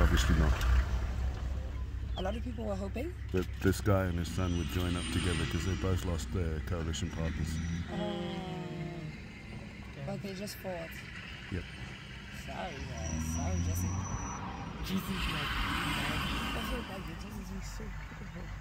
obviously not. A lot of people were hoping. That this guy and his son would join up together because they both lost their coalition partners. But they just fought. Yep. Sorry, Jesse. Jesus, like, I feel bad. Jesse is so beautiful.